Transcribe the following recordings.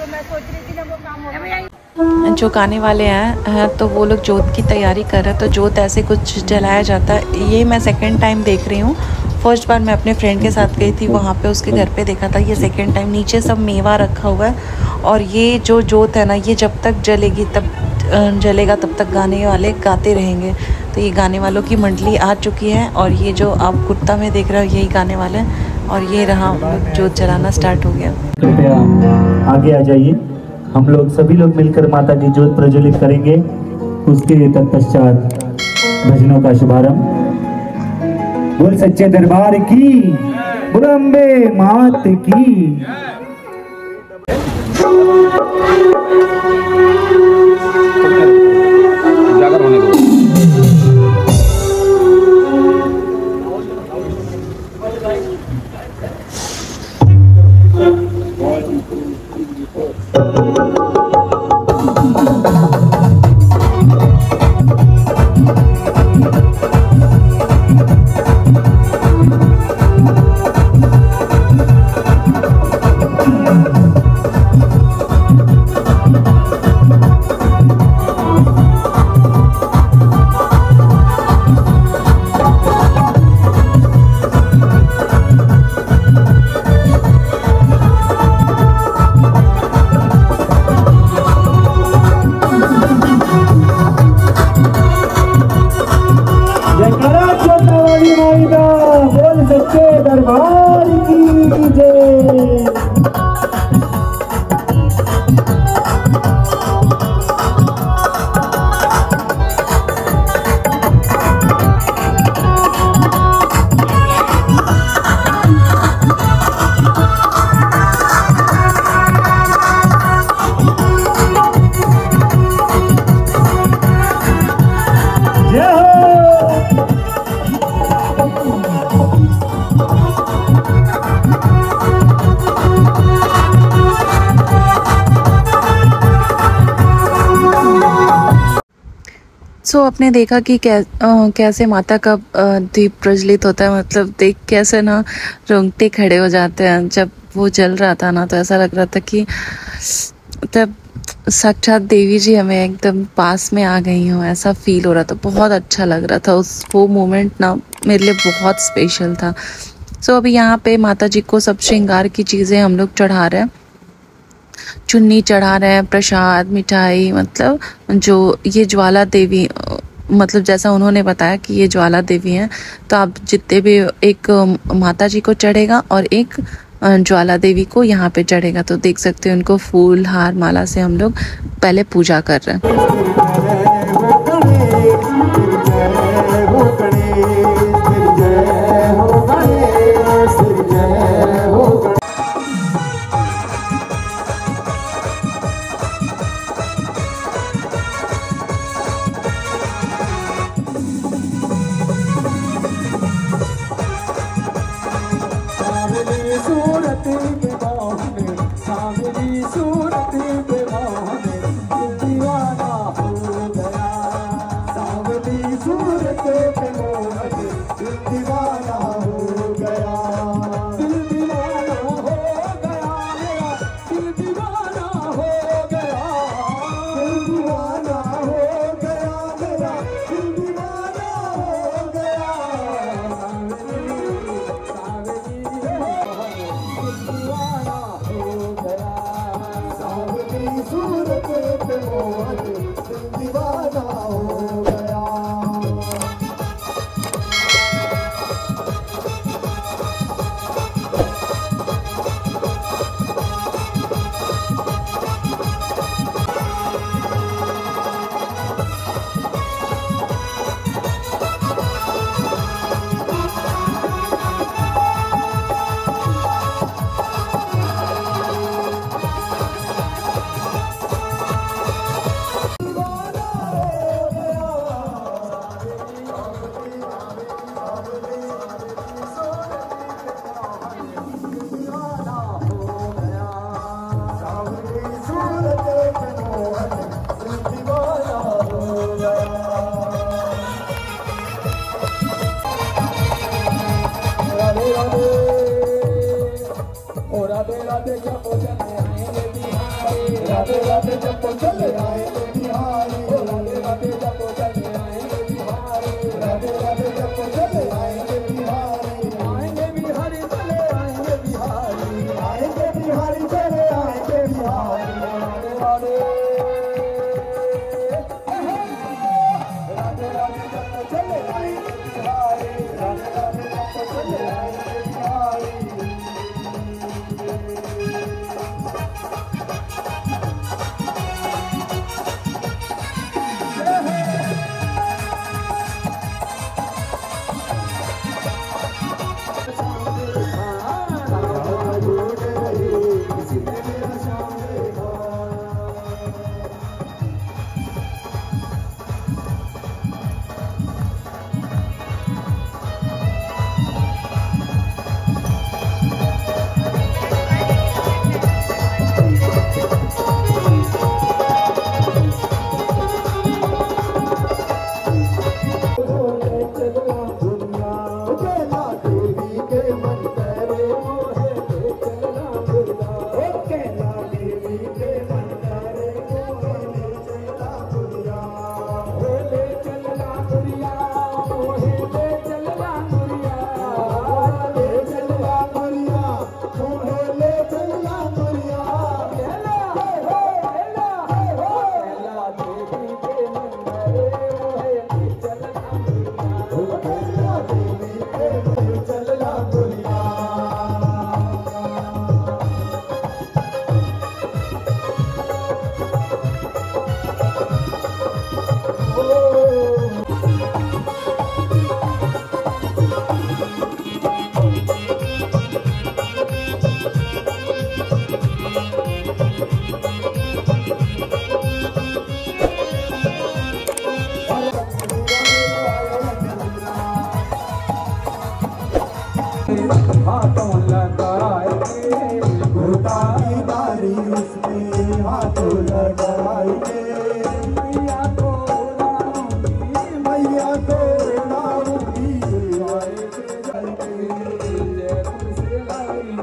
जो मैं सोच रही थी ना वो काम हो गया। जो गाने वाले हैं तो वो लोग जोत की तैयारी कर रहे हैं, तो जोत ऐसे कुछ जलाया जाता है। ये मैं सेकंड टाइम देख रही हूँ। फर्स्ट बार मैं अपने फ्रेंड के साथ गई थी, वहाँ पे उसके घर पे देखा था। ये सेकंड टाइम नीचे सब मेवा रखा हुआ है, और ये जो जोत है ना, ये जब तक जलेगी तब जलेगा तब तक गाने वाले गाते रहेंगे। तो ये गाने वालों की मंडली आ चुकी है, और ये जो आप कुर्ता में देख रहे हो यही गाने वाले हैं, और ये रहा जोत जलाना स्टार्ट हो गया। कृपया आगे आ जाइए, हम लोग सभी लोग मिलकर माता की जोत प्रज्वलित करेंगे। उसके तत्पश्चात भजनों का शुभारंभ। बोल सच्चे दरबार की, बोल अम्बे मात की। जाकर होने दो। बोल सच्चे दरबार की जय। आपने देखा कि कैसे माता का दीप प्रज्वलित होता है। मतलब देख कैसे ना रोंगटे खड़े हो जाते हैं। जब वो जल रहा था ना, तो ऐसा लग रहा था कि तब साक्षात देवी जी हमें एकदम पास में आ गई हो, ऐसा फील हो रहा था। बहुत अच्छा लग रहा था। वो मोमेंट ना मेरे लिए बहुत स्पेशल था। अभी यहाँ पे माता जी को सब श्रृंगार की चीज़ें हम लोग चढ़ा रहे हैं। चुन्नी चढ़ा रहे हैं, प्रसाद, मिठाई। मतलब जो ये ज्वाला देवी, मतलब जैसा उन्होंने बताया कि ये ज्वाला देवी हैं, तो आप जितने भी, एक माता जी को चढ़ेगा और एक ज्वाला देवी को यहाँ पे चढ़ेगा। तो देख सकते हैं उनको फूल हार माला से हम लोग पहले पूजा कर रहे हैं। Ora de la de Radhe Radhe जपो चले आएंगे बिहारी, राधे राधे जपो चले आएंगे बिहारी, राधे राधे जपो चले आएंगे बिहारी, आएंगे बिहारी चले आएंगे बिहारी, आएंगे बिहारी चले आएंगे बिहारी। राधे राधे राधे राधे जपो चले आएंगे बिहारी, राधे राधे जपो चले आएंगे बिहारी। हाथों लगाएंगे घोटा की बारी उसमें हाथों लगाएंगे मैया को उड़ाऊंगी मैया को उड़ाऊंगी जयपुर से लाई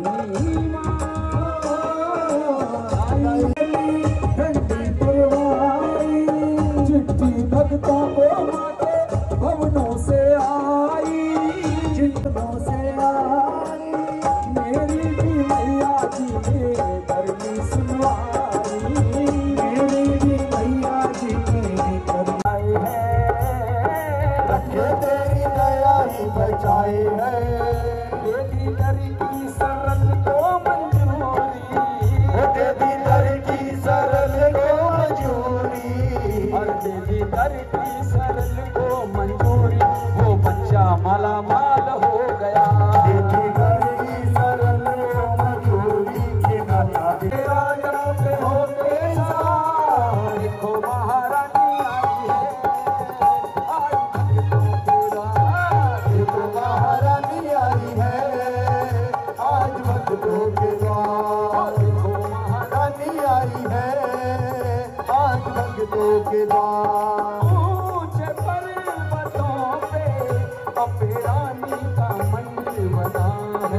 ठंडी पुरवाई चिट्ठी भक्तों को माते भवनों से आई चिट्ठों से आई मेरी भी मैया जी ने कर ली सुनवाई मेरी भी मैया जी ने कर लाई है रखे तेरी दया ही बचाए है तेरी दर की सरल को मंजूरी तेरी दर की सरल को मंजूरी और तेरी दर की सरल को मंजूरी वो बच्चा माला माल हो गया तेरी दर की सरल को मंजूरी के नाता राजा पे होते देखो महारानी आई है आज देखो महारानी आई है आज भक्तों के द्वार देखो महारानी आई है आज भक्तों के द्वार ऊंचे पर्वतों पे अम्बे रानी का मंदिर बना है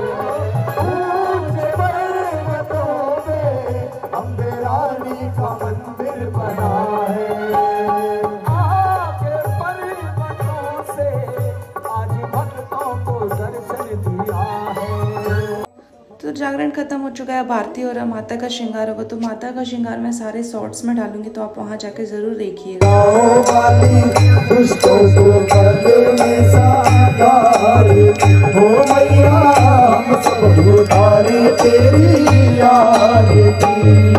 ऊंचे पर्वतों पे अम्बे रानी का मंदिर बना है आके पर्वतों से आज भक्तों को दर्शन दिया है। तो जागरण खत्म हो चुका है, अब आरती हो रहा, माता का श्रृंगार होगा। तो माता का श्रृंगार मैं सारे शॉर्ट्स में डालूंगी, तो आप वहां जाके जरूर देखिएगा। दुष्टों को करने साकार हो मैया हम सब उतारे तेरी आरती।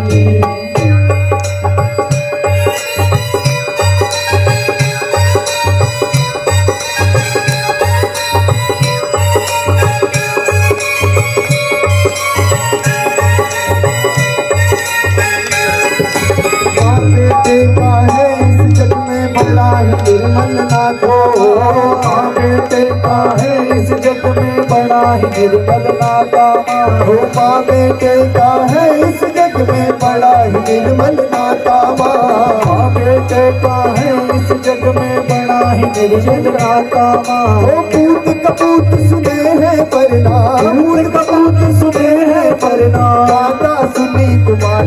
बेटा है इस जग में बड़ा ही निर्मल नाथो बेटे का है इस जग में बड़ा ही निर्मल नाथा हो माँ बेटे का है इस जग में बड़ा ही निर्मल नाथा माँ बेटे का है इस जग में बड़ा ही निर्मल नाथा हो पूत कपूत सुने हैं परना पूत कपूत सुने हैं परना दादा सुनी कुमार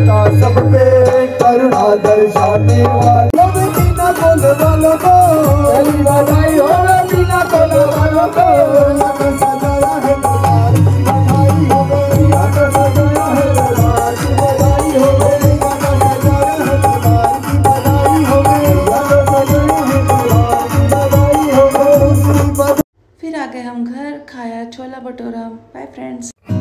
कोले वालों को तेरी बधाई हो बिना कोले वालों को सजाया है दरबार की बधाई हो सजाया है दरबार की बधाई हो सजाया है दरबार की बधाई हो सजाया है दरबार की बधाई हो। फिर आ गए हम घर, खाया छोला भटूरा। Bye friends.